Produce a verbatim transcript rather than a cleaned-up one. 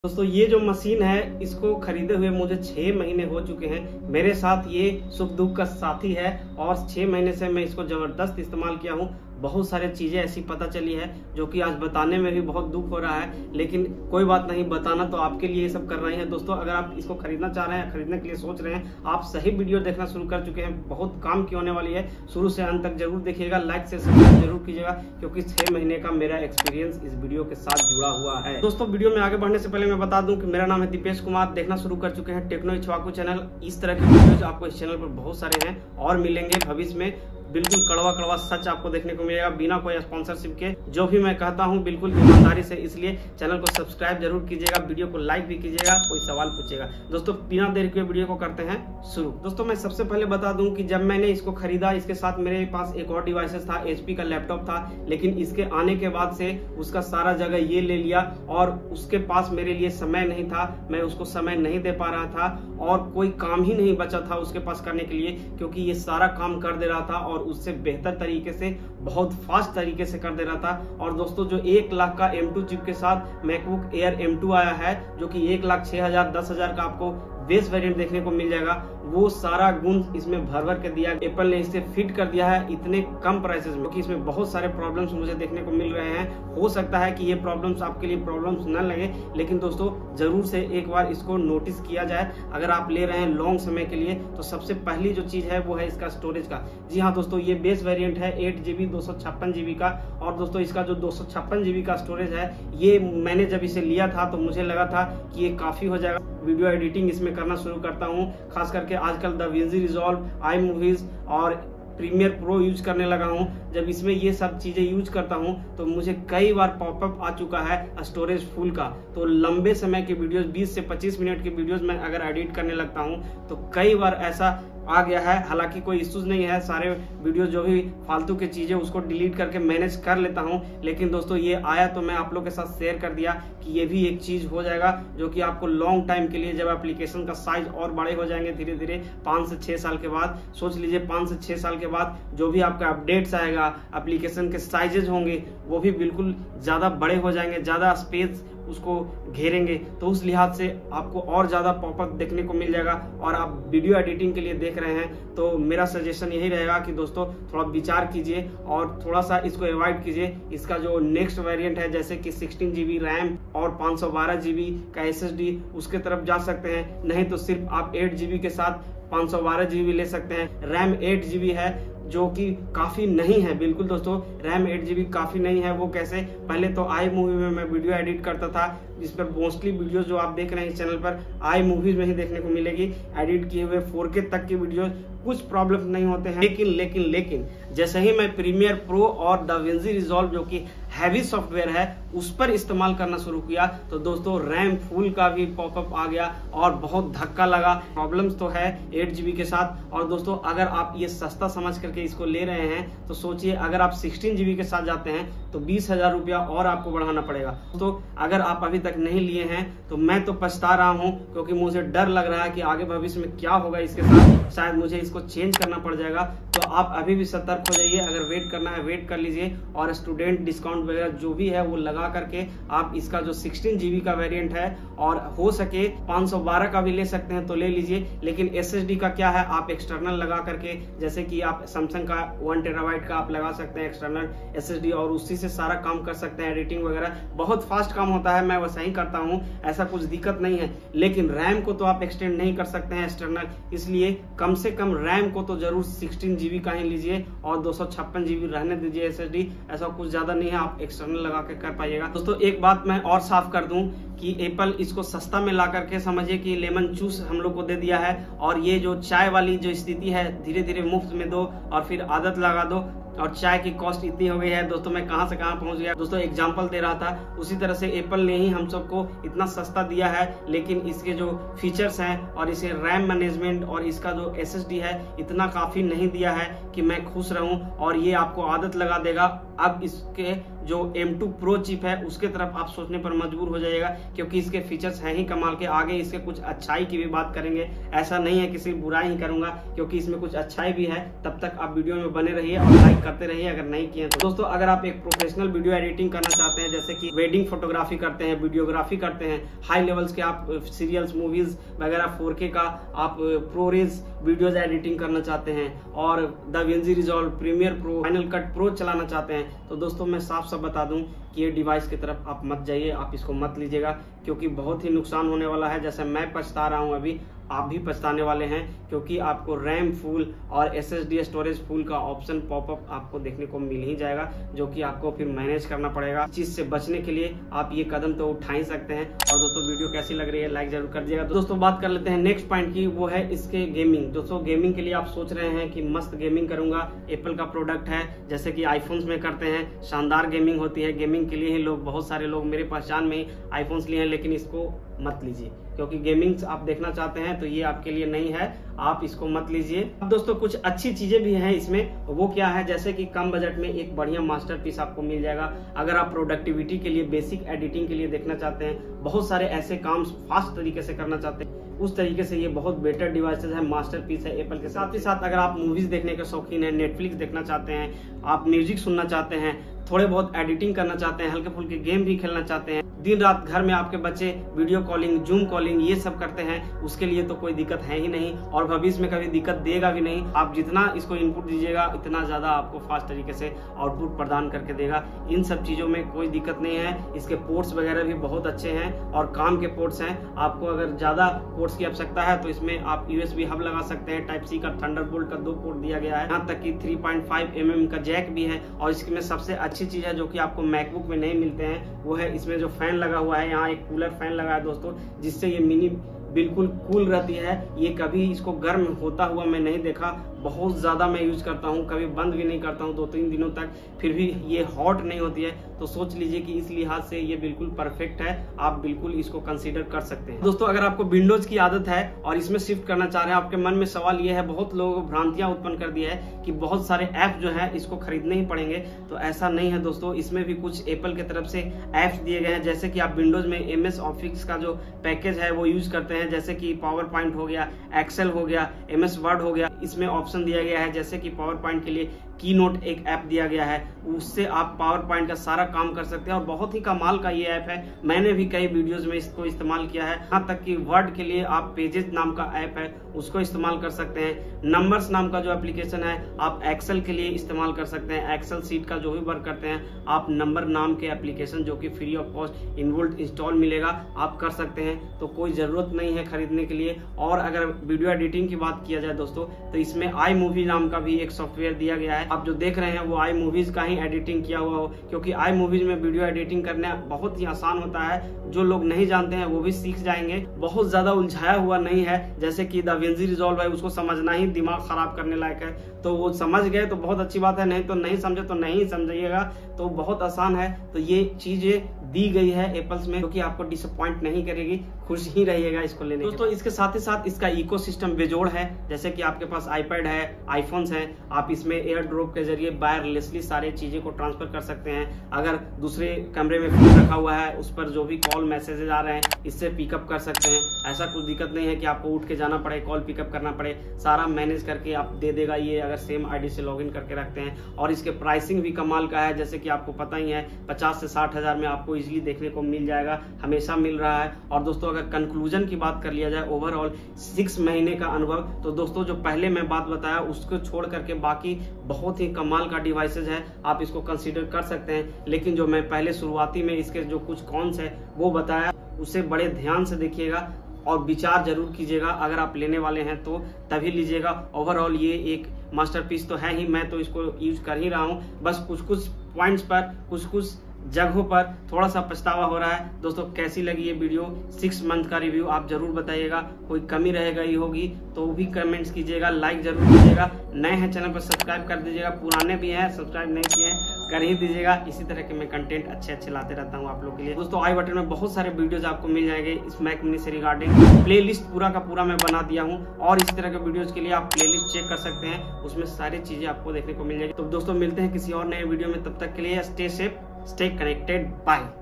दोस्तों ये जो मशीन है इसको खरीदे हुए मुझे छह महीने हो चुके हैं। मेरे साथ ये सुख दुख का साथी है और छह महीने से मैं इसको जबरदस्त इस्तेमाल किया हूँ। बहुत सारे चीजें ऐसी पता चली है जो कि आज बताने में भी बहुत दुख हो रहा है, लेकिन कोई बात नहीं, बताना तो आपके लिए ये सब कर रहे हैं। दोस्तों अगर आप इसको खरीदना चाह रहे हैं, खरीदने के लिए सोच रहे हैं, आप सही वीडियो देखना शुरू कर चुके हैं। बहुत काम की होने वाली है, शुरू से अंत तक जरूर देखिएगा, लाइक से सब्सक्राइब जरूर कीजिएगा क्योंकि छह महीने का मेरा एक्सपीरियंस इस वीडियो के साथ जुड़ा हुआ है। दोस्तों वीडियो में आगे बढ़ने से पहले मैं बता दूं कि मेरा नाम है दीपेश कुमार। देखना शुरू कर चुके हैं टेक्नो इच्छवाकू चैनल। इस तरह के वीडियोज आपको इस चैनल पर बहुत सारे हैं और मिलेंगे भविष्य में। बिल्कुल कड़वा कड़वा सच आपको देखने को मिलेगा बिना कोई स्पॉन्सरशिप के। जो भी मैं कहता हूं बिल्कुल ईमानदारी से, इसलिए चैनल को सब्सक्राइब जरूर कीजिएगा, वीडियो को लाइक भी कीजिएगा, कोई सवाल पूछेगा। दोस्तों बिना देर के वीडियो को करते हैं शुरू। दोस्तों मैं सबसे पहले बता दूं कि जब मैंने इसको खरीदा, इसके साथ मेरे पास एक और डिवाइसेस था, एचपी का लैपटॉप था, लेकिन इसके आने के बाद से उसका सारा जगह ये ले लिया और उसके पास मेरे लिए समय नहीं था। मैं उसको समय नहीं दे पा रहा था और कोई काम ही नहीं बचा था उसके पास करने के लिए, क्योंकि ये सारा काम कर दे रहा था और उससे बेहतर तरीके से, बहुत फास्ट तरीके से कर दे रहा था। और दोस्तों जो एक लाख का एम टू चिप के साथ मैकबुक एयर एम टू आया है, जो कि एक लाख छह हजार दस हजार का आपको बेस वेरिएंट देखने को मिल जाएगा, वो सारा गुण इसमें भर भर के दिया। एप्पल ने इसे फिट कर दिया है इतने कम प्राइसेस में, क्योंकि इसमें बहुत सारे प्रॉब्लम्स मुझे देखने को मिल रहे हैं। हो सकता है कि ये प्रॉब्लम्स आपके लिए प्रॉब्लम्स न लगे, लेकिन दोस्तों जरूर से एक बार इसको नोटिस किया जाए। अगर आप ले रहे हैं लॉन्ग समय के लिए तो सबसे पहली जो चीज है वो है इसका स्टोरेज का। जी हाँ दोस्तों, ये बेस वेरिएंट है एट जीबी दो सौ छप्पन जीबी का। और दोस्तों इसका जो दो सौ छप्पन जीबी का स्टोरेज है, ये मैंने जब इसे लिया था तो मुझे लगा था कि ये काफी हो जाएगा। वीडियो एडिटिंग इसमें करना शुरू करता हूँ, खास करके आजकल DaVinci Resolve, आई मूवीज और प्रीमियर प्रो यूज करने लगा हूं। जब इसमें ये सब चीजें यूज करता हूं तो मुझे कई बार पॉपअप आ चुका है स्टोरेज फुल का। तो लंबे समय के वीडियोस, बीस से पच्चीस मिनट के वीडियोस में अगर एडिट करने लगता हूं तो कई बार ऐसा आ गया है। हालांकि कोई इश्यूज नहीं है, सारे वीडियो जो भी फालतू की चीजें उसको डिलीट करके मैनेज कर लेता हूं। लेकिन दोस्तों ये आया तो मैं आप लोग के साथ शेयर कर दिया कि ये भी एक चीज हो जाएगा जो कि आपको लॉन्ग टाइम के लिए, जब एप्लीकेशन का साइज और बड़े हो जाएंगे धीरे धीरे पांच से छह साल के बाद, सोच लीजिए पांच से छह साल के बाद जो भी आपका अपडेट्स आएगा, एप्लीकेशन के साइजेज होंगे वो भी बिल्कुल ज्यादा बड़े हो जाएंगे, ज्यादा स्पेस उसको घेरेंगे। तो उस लिहाज से आपको और ज्यादा पॉपअप देखने को मिल जाएगा। और आप वीडियो एडिटिंग के लिए देख रहे हैं तो मेरा सजेशन यही रहेगा कि दोस्तों थोड़ा विचार कीजिए और थोड़ा सा इसको अवॉइड कीजिए। इसका जो नेक्स्ट वेरिएंट है, जैसे कि सिक्सटीन जीबी रैम और पाँच सौ बारह जीबी का एसएसडी, उसके तरफ जा सकते हैं। नहीं तो सिर्फ आप एट जीबी के साथ पाँच सौ बारह जीबी ले सकते हैं। रैम एट जीबी है जो कि काफी नहीं है। बिल्कुल दोस्तों रैम एट जीबी काफी नहीं है। वो कैसे? पहले तो आई मूवी में मैं वीडियो एडिट करता था, जिस पर मोस्टली वीडियो जो आप देख रहे हैं इस चैनल पर आई मूवीज में ही देखने को मिलेगी, एडिट किए हुए फोर के तक की वीडियो। कुछ प्रॉब्लम नहीं होते हैं, लेकिन लेकिन लेकिन जैसे ही मैं प्रीमियर प्रो और DaVinci Resolve जो कि हैवी सॉफ्टवेयर है उस पर इस्तेमाल करना शुरू किया तो दोस्तों रैम फुल का भी पॉपअप आ गया और बहुत धक्का लगा। प्रॉब्लम्स तो है एट जीबी के साथ। और दोस्तों अगर आप ये सस्ता समझ करके इसको ले रहे हैं तो सोचिए, अगर आप सिक्सटीन जीबी के साथ जाते हैं तो बीस हजार रुपया और आपको बढ़ाना पड़ेगा। तो अगर आप अभी तक नहीं लिए हैं तो मैं तो पछता रहा हूं, क्योंकि मुझे डर लग रहा है कि आगे भविष्य में क्या होगा इसके साथ, शायद मुझे इसको चेंज करना पड़ जाएगा। तो आप अभी भी सतर्क हो जाइए। अगर वेट करना है वेट कर लीजिए, और स्टूडेंट डिस्काउंट वगैरह जो भी है वो लगा करके आप इसका जो सिक्सटीन जीबी का वेरिएंट है, और हो सके पाँच सौ बारह का भी ले सकते हैं तो ले लीजिए। लेकिन एसएसडी का क्या है, आप एक्सटर्नल लगा करके, जैसे कि आप सैमसंग का वन टेराबाइट का आप लगा सकते हैं एक्सटर्नल एसएसडी, और उसी से सारा काम कर सकते हैं, एडिटिंग वगैरह बहुत फास्ट काम होता है। मैं वैसा ही करता हूं, ऐसा कुछ दिक्कत नहीं है। लेकिन रैम को तो आप एक्सटेंड नहीं कर सकते हैं एक्सटर्नल, इसलिए कम से कम रैम को तो जरूर सिक्सटीन जीबी का ही लीजिए और दो सौ छप्पन जीबी रहने दीजिए एसएसडी। ऐसा कुछ ज्यादा नहीं है, आप एक्सटर्नल लगा के कर पाइएगा। दोस्तों एक बात मैं और साफ कर दूं कि एप्पल इसको सस्ता में ला करके, समझिए कि लेमन जूस हम लोग को दे दिया है, और ये जो चाय वाली जो स्थिति है, धीरे धीरे मुफ्त में दो और फिर आदत लगा दो, और चाय की कॉस्ट इतनी हो गई है। दोस्तों मैं कहां से कहां पहुंच गया। दोस्तों एग्जांपल दे रहा था, उसी तरह से एप्पल ने ही हम सबको इतना सस्ता दिया है, लेकिन इसके जो फीचर्स हैं और इसे रैम मैनेजमेंट और इसका जो एसएसडी है इतना काफी नहीं दिया है कि मैं खुश रहूं, और ये आपको आदत लगा देगा। अब इसके जो एम टू प्रो चिप है उसके तरफ आप सोचने पर मजबूर हो जाइएगा, क्योंकि इसके फीचर्स हैं ही कमाल के। आगे इसके कुछ अच्छाई की भी बात करेंगे, ऐसा नहीं है कि सिर्फ बुराई ही करूंगा, क्योंकि इसमें कुछ अच्छाई भी है। तब तक आप वीडियो में बने रहिए और लाइक करते रहिए अगर नहीं किए तो। दोस्तों अगर आप एक प्रोफेशनल वीडियो एडिटिंग करना चाहते हैं, जैसे कि वेडिंग फोटोग्राफी करते हैं, वीडियोग्राफी करते हैं, हाई लेवल्स के आप सीरियल्स मूवीज वगैरह फोर के का आप प्रोरेज वीडियोज एडिटिंग करना चाहते हैं और DaVinci Resolve, Premiere Pro, final cut pro चलाना चाहते हैं, तो दोस्तों मैं साफ साफ बता दूं कि ये डिवाइस की तरफ आप मत जाइए, आप इसको मत लीजिएगा, क्योंकि बहुत ही नुकसान होने वाला है। जैसे मैं पछता रहा हूं अभी, आप भी पछताने वाले हैं, क्योंकि आपको रैम फुल और एसएसडी स्टोरेज फुल का ऑप्शन पॉपअप आपको देखने को मिल ही जाएगा, जो कि आपको फिर मैनेज करना पड़ेगा। इस चीज से बचने के लिए आप ये कदम तो उठा ही सकते हैं। और दोस्तों वीडियो कैसी लग रही है लाइक जरूर कर दीजिएगा। दोस्तों बात कर लेते हैं नेक्स्ट पॉइंट की, वो है इसके गेमिंग। दोस्तों गेमिंग के लिए आप सोच रहे हैं कि मस्त गेमिंग करूंगा, एप्पल का प्रोडक्ट है, जैसे कि आईफोन्स में करते हैं, शानदार गेमिंग होती है, गेमिंग के लिए ही लोग, बहुत सारे लोग मेरे पहचान में ही आईफोन्स लिए हैं, लेकिन इसको मत लीजिए, क्योंकि गेमिंग आप देखना चाहते हैं तो ये आपके लिए नहीं है, आप इसको मत लीजिए। अब दोस्तों कुछ अच्छी चीजें भी हैं इसमें, वो क्या है, जैसे कि कम बजट में एक बढ़िया मास्टरपीस आपको मिल जाएगा। अगर आप प्रोडक्टिविटी के लिए, बेसिक एडिटिंग के लिए देखना चाहते हैं, बहुत सारे ऐसे काम फास्ट तरीके से करना चाहते हैं, उस तरीके से ये बहुत बेटर डिवाइसेस है, मास्टरपीस है एप्पल के। साथ ही साथ अगर आप मूवीज देखने के शौकीन है, नेटफ्लिक्स देखना चाहते हैं, आप म्यूजिक सुनना चाहते हैं, थोड़े बहुत एडिटिंग करना चाहते हैं, हल्के फुल्के गेम भी खेलना चाहते हैं, दिन रात घर में आपके बच्चे वीडियो कॉलिंग, जूम कॉलिंग ये सब करते हैं, उसके लिए तो कोई दिक्कत है ही नहीं और भविष्य में कभी दिक्कत देगा भी नहीं। आप जितना इसको इनपुट दीजिएगा इतना ज्यादा आपको फास्ट तरीके से आउटपुट प्रदान करके देगा। इन सब चीजों में कोई दिक्कत नहीं है। इसके पोर्ट्स वगैरह भी बहुत अच्छे हैं और काम के पोर्ट्स हैं। आपको अगर ज्यादा पोर्ट्स की आवश्यकता है तो इसमें आप यूएसबी हब लगा सकते हैं, टाइप सी का, थंडरबोल्ट का दो पोर्ट दिया गया है, यहाँ तक कि three point five M M का जैक भी है। और इसमें सबसे अच्छी चीज है जो कि आपको मैकबुक में नहीं मिलते हैं, वो है इसमें जो फैन लगा हुआ है, यहाँ एक कूलर फैन लगा है दोस्तों, जिससे ये मिनी बिल्कुल कूल रहती है। ये कभी इसको गर्म होता हुआ मैं नहीं देखा, बहुत ज़्यादा मैं यूज करता हूँ, कभी बंद भी नहीं करता हूँ दो तीन दिनों तक, फिर भी ये हॉट नहीं होती है। तो सोच लीजिए कि इस लिहाज से ये बिल्कुल परफेक्ट है, आप बिल्कुल इसको कंसीडर कर सकते हैं। दोस्तों अगर आपको विंडोज की आदत है और इसमें शिफ्ट करना चाह रहे हैं, आपके मन में सवाल ये है, बहुत लोगों को भ्रांतियां उत्पन्न कर दिया है कि बहुत सारे ऐप जो है इसको खरीदने ही पड़ेंगे, तो ऐसा नहीं है दोस्तों। इसमें भी कुछ एप्पल की तरफ से ऐप्स दिए गए हैं, जैसे कि आप विंडोज में एम एस ऑफिस का जो पैकेज है वो यूज करते हैं, जैसे कि पावर पॉइंट हो गया, एक्सेल हो गया, एम एस वर्ड हो गया, इसमें ऑप्शन दिया गया है। जैसे कि पावर पॉइंट के लिए की नोट एक ऐप दिया गया है, उससे आप पावर पॉइंट का सारा काम कर सकते हैं और बहुत ही कमाल का ये ऐप है। मैंने भी कई वीडियोस में इसको इस्तेमाल किया है। यहाँ तक कि वर्ड के लिए आप पेजेस नाम का ऐप है उसको इस्तेमाल कर सकते हैं। नंबर्स नाम का जो एप्लीकेशन है आप एक्सेल के लिए इस्तेमाल कर सकते हैं। एक्सेल सीट का जो भी वर्क करते हैं आप नंबर नाम के एप्लीकेशन, जो कि free of cost involved install मिलेगा, आप कर सकते हैं। तो कोई जरूरत नहीं है खरीदने के लिए। और अगर वीडियो एडिटिंग की बात किया जाए दोस्तों, तो इसमें आई मूवी नाम का भी एक सॉफ्टवेयर दिया गया है। आप जो देख रहे हैं वो आई मूवीज का ही एडिटिंग किया हुआ हो, क्योंकि आई मूवीज में वीडियो एडिटिंग करना बहुत ही आसान होता है। जो लोग नहीं जानते हैं वो भी सीख जाएंगे। बहुत ज्यादा उलझाया हुआ नहीं है, जैसे कि दाविंची रिजॉल्व है, उसको समझना ही दिमाग खराब करने लायक है। तो वो समझ गए तो बहुत अच्छी बात है, नहीं तो नहीं समझे तो नहीं समझिएगा, तो बहुत आसान है। तो ये चीजें दी गई है एप्पल्स में, क्योंकि आपको डिसअपॉइंट नहीं करेगी, खुश ही रहिएगा इसको लेने। दोस्तों इसके साथ ही साथ इसका इकोसिस्टम बेजोड़ है, जैसे कि आपके पास आईपैड है, आईफोन्स हैं, आप इसमें एयर ड्रॉप के जरिए वायरलेसली सारे चीजें को ट्रांसफर कर सकते हैं। अगर दूसरे कमरे में फोन रखा हुआ है, उस पर जो भी कॉल मैसेजेस आ रहे हैं इससे पिकअप कर सकते हैं। ऐसा कुछ दिक्कत नहीं है कि आपको उठ के जाना पड़े, कॉल पिकअप करना पड़े, सारा मैनेज करके आप दे देगा ये, अगर सेम आईडी से लॉगिन करके रखते हैं। और इसके प्राइसिंग भी कमाल का है, जैसे कि आपको पता ही है पचास से साठ हजार में आपको इजिली देखने को मिल जाएगा, हमेशा मिल रहा है। और दोस्तों अगर कंक्लूजन की बात कर लिया जाए, ओवरऑल सिक्स महीने का अनुभव, तो दोस्तों जो पहले मैं बात बताया उसको छोड़ करके बाकी बहुत ही कमाल का डिवाइसेज है, आप इसको कंसीडर कर सकते हैं। लेकिन जो मैं पहले शुरुआती में इसके जो कुछ कॉन्स है वो बताया, उसे बड़े ध्यान से देखिएगा और विचार जरूर कीजिएगा। अगर आप लेने वाले हैं तो तभी लीजिएगा। ओवरऑल ये एक मास्टरपीस तो है ही, मैं तो इसको यूज कर ही रहा हूँ, बस कुछ कुछ पॉइंट्स पर, कुछ कुछ जगहों पर थोड़ा सा पछतावा हो रहा है। दोस्तों कैसी लगी ये वीडियो, सिक्स मंथ का रिव्यू, आप जरूर बताइएगा। कोई कमी रह गई होगी तो भी कमेंट्स कीजिएगा, लाइक जरूर कीजिएगा। नए हैं चैनल पर सब्सक्राइब कर दीजिएगा, पुराने भी हैं सब्सक्राइब नहीं किए हैं कर ही दीजिएगा। इसी तरह के मैं कंटेंट अच्छे अच्छे लाते रहता हूँ आप लोग के लिए। दोस्तों आई बटन में बहुत सारे वीडियोज आपको मिल जाएंगे इस मैक मिनी से रिगार्डिंग। प्लेलिस्ट पूरा का पूरा मैं बना दिया हूँ और इस तरह के वीडियोज के लिए आप प्लेलिस्ट चेक कर सकते हैं, उसमें सारी चीजें आपको देखने को मिल जाएगी। तो दोस्तों मिलते हैं किसी और नए वीडियो में, तब तक के लिए stay safe, stay connected, bye.